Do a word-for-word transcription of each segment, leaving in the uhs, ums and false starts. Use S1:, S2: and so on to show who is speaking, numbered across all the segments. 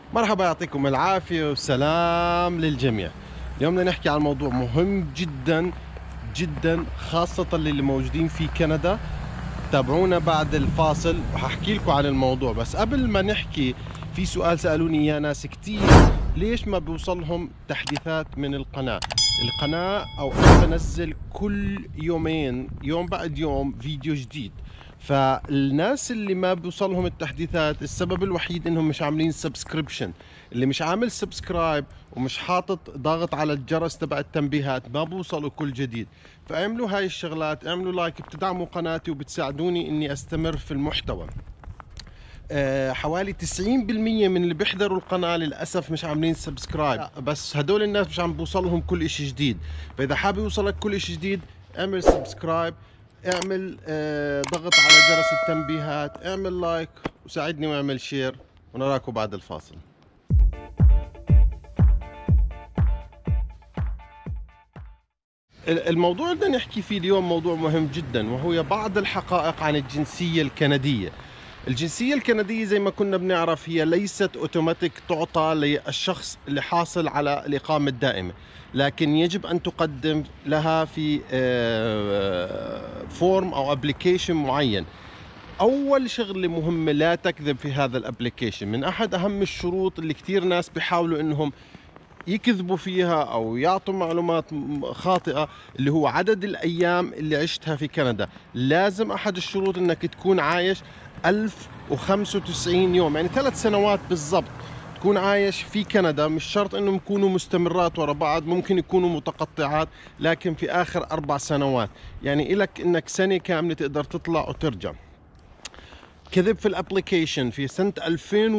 S1: مرحبا، يعطيكم العافية والسلام للجميع. اليوم بدنا نحكي عن موضوع مهم جدا جدا، خاصة للي موجودين في كندا. تابعونا بعد الفاصل وححكي لكم عن الموضوع. بس قبل ما نحكي، في سؤال سألوني إياه ناس كتير: ليش ما بيوصلهم تحديثات من القناة؟ القناة أو أنا بنزل كل يومين، يوم بعد يوم، فيديو جديد. فالناس اللي ما بيوصلهم التحديثات، السبب الوحيد انهم مش عاملين سبسكريبشن. اللي مش عامل سبسكرايب ومش حاطط ضاغط على الجرس تبع التنبيهات ما بوصلوا كل جديد. فاعملوا هاي الشغلات، اعملوا لايك، بتدعموا قناتي وبتساعدوني اني استمر في المحتوى. أه حوالي تسعين بالمية من اللي بيحضروا القناة للأسف مش عاملين سبسكرايب، بس هدول الناس مش عم بوصلهم كل اشي جديد. فإذا حابب يوصلك كل اشي جديد، اعمل سبسكرايب، اعمل أه ضغط على جرس التنبيهات، اعمل لايك وساعدني واعمل شير، ونراكم بعد الفاصل. الموضوع اللي بدنا نحكي فيه اليوم موضوع مهم جدا، وهو بعض الحقائق عن الجنسية الكندية. الجنسية الكندية زي ما كنا بنعرف هي ليست اوتوماتيك تعطى للشخص اللي حاصل على الإقامة الدائمة، لكن يجب أن تقدم لها في فورم أو ابلكيشن معين. أول شغلة مهمة، لا تكذب في هذا الابلكيشن. من أحد أهم الشروط اللي كتير ناس بيحاولوا إنهم يكذبوا فيها أو يعطوا معلومات خاطئة، اللي هو عدد الأيام اللي عشتها في كندا. لازم أحد الشروط أنك تكون عايش ألف وخمسة وتسعين يوم، يعني ثلاث سنوات بالضبط تكون عايش في كندا. مش شرط أنهم يكونوا مستمرات ورا بعض، ممكن يكونوا متقطعات، لكن في آخر أربع سنوات. يعني إلك أنك سنة كاملة تقدر تطلع وترجع. كذب في الابلكيشن في سنة ألفين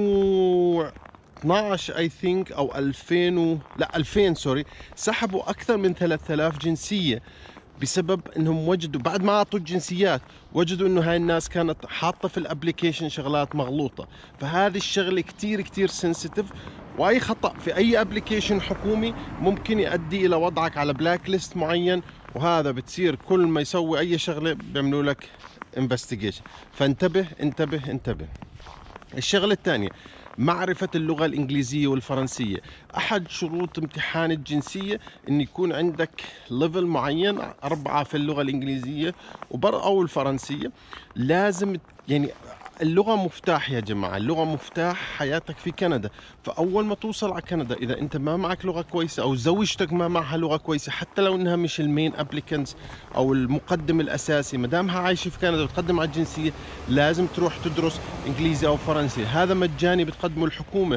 S1: واثناشر اي ثينك او ألفين و... لا ألفين سوري، سحبوا اكثر من ثلاثة آلاف جنسية بسبب انهم وجدوا بعد ما اعطوا الجنسيات، وجدوا انه هاي الناس كانت حاطة في الابلكيشن شغلات مغلوطة. فهذه الشغلة كتير كتير سنسيتيف، واي خطأ في اي ابلكيشن حكومي ممكن يؤدي الى وضعك على بلاك ليست معين. وهذا بتصير كل ما يسوي اي شغلة بيعملوا لك انفستيجيشن. فانتبه انتبه انتبه. الشغلة الثانية، معرفة اللغة الإنجليزية والفرنسية. أحد شروط امتحان الجنسية أن يكون عندك ليفل معين، أربعة في اللغة الإنجليزية وبر أو الفرنسية. لازم يعني اللغة مفتاح يا جماعة، اللغة مفتاح حياتك في كندا. فأول ما توصل على كندا، إذا أنت ما معك لغة كويسة أو زوجتك ما معها لغة كويسة، حتى لو إنها مش المين أبليكنتس أو المقدم الأساسي، ما دامها عايشة في كندا وتقدم على الجنسية، لازم تروح تدرس إنجليزي أو فرنسي. هذا مجاني بتقدمه الحكومة،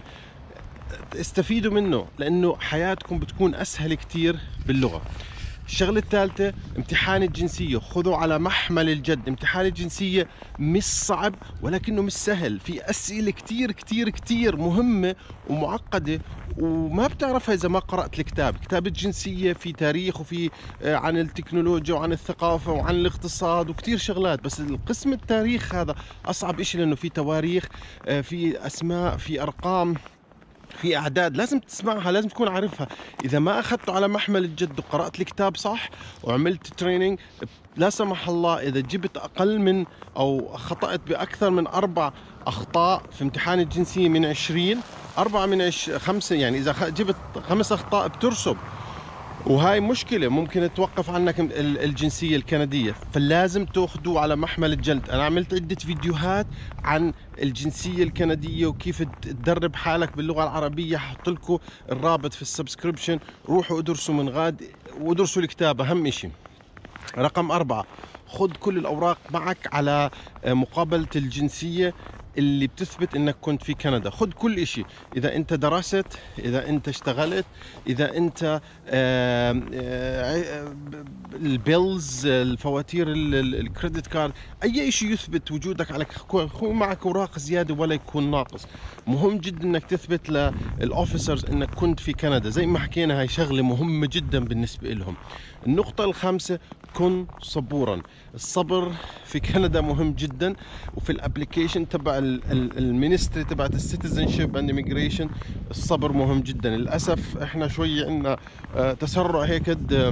S1: استفيدوا منه لأنه حياتكم بتكون أسهل كتير باللغة. الشغلة الثالثة، امتحان الجنسية. خذوا على محمل الجد. امتحان الجنسية مش صعب ولكنه مش سهل، في أسئلة كتير كتير كتير مهمة ومعقدة وما بتعرفها إذا ما قرأت الكتاب. كتاب الجنسية في تاريخ وفي عن التكنولوجيا وعن الثقافة وعن الاقتصاد وكتير شغلات، بس القسم التاريخ هذا أصعب إشي لأنه في تواريخ، في أسماء، في أرقام، في اعداد لازم تسمعها، لازم تكون عارفها. اذا ما اخذته على محمل الجد وقرات الكتاب صح وعملت تريننج، لا سمح الله اذا جبت اقل من او خطأت باكثر من اربع اخطاء في امتحان الجنسيه من عشرين، اربعه من عش... خمسه، يعني اذا جبت خمس اخطاء بترسب، وهاي مشكلة ممكن توقف عنك الجنسية الكندية. فلازم تاخذوا على محمل الجلد. أنا عملت عدة فيديوهات عن الجنسية الكندية وكيف تدرب حالك باللغة العربية، حط لكم الرابط في السبسكريبشن، روحوا ادرسوا من غاد وادرسوا الكتاب. أهم إشي رقم أربعة، خذ كل الأوراق معك على مقابلة الجنسية اللي بتثبت انك كنت في كندا. خذ كل اشي، اذا انت درست، اذا انت اشتغلت، اذا انت البيلز، الفواتير، الكريدت كارد، اي اشي يثبت وجودك على، خذ معك اوراق زيادة ولا يكون ناقص. مهم جدا انك تثبت للاوفيسرز انك كنت في كندا. زي ما حكينا هاي شغلة مهمة جدا بالنسبة لهم. النقطة الخامسة، كن صبورا. الصبر في كندا مهم جدا، وفي الابليكيشن تبع المينستري تبعت السيتيزنشيب اند ايميجريشن، الصبر مهم جدا. للاسف احنا شوي عندنا تسرع هيك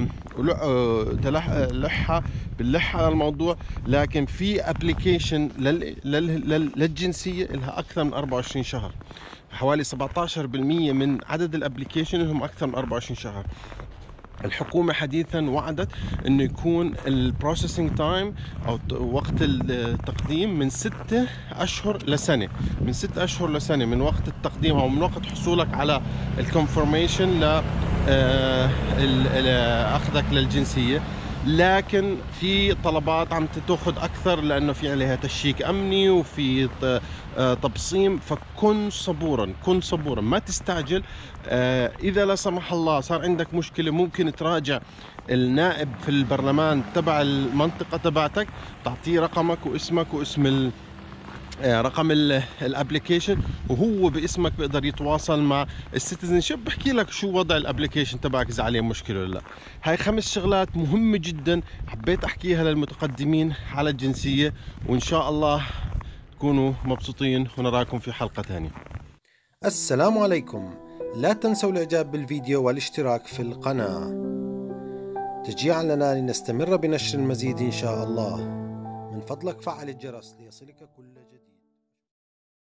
S1: لحة باللحة على الموضوع، لكن في ابلكيشن للجنسيه لها اكثر من أربعة وعشرين شهر. حوالي سبعة عشر بالمئة من عدد الابلكيشن هم اكثر من أربعة وعشرين شهر. الحكومة حديثا وعدت انه يكون البروسيسنج تايم او وقت التقديم من ستة اشهر لسنة، من ستة اشهر لسنة من وقت التقديم او من وقت حصولك على الكونفرميشن ل اخذك للجنسية. لكن في طلبات عم تاخذ اكثر لانه في عليها تشيك امني وفي تبصيم، فكن صبورا كن صبورا ما تستعجل. اذا لا سمح الله صار عندك مشكله ممكن تراجع النائب في البرلمان تبع المنطقه تبعتك، تعطيه رقمك واسمك واسم ال رقم الابلكيشن، وهو باسمك بيقدر يتواصل مع السيتيزن شيب، بحكي لك شو وضع الابلكيشن تبعك، اذا عليه مشكله ولا لا. هاي خمس شغلات مهمه جدا حبيت احكيها للمتقدمين على الجنسيه، وان شاء الله تكونوا مبسوطين ونراكم في حلقه ثانيه.
S2: السلام عليكم، لا تنسوا الاعجاب بالفيديو والاشتراك في القناه تشجيعا لنا لنستمر بنشر المزيد ان شاء الله. من فضلك فعل الجرس ليصلك كل جديد.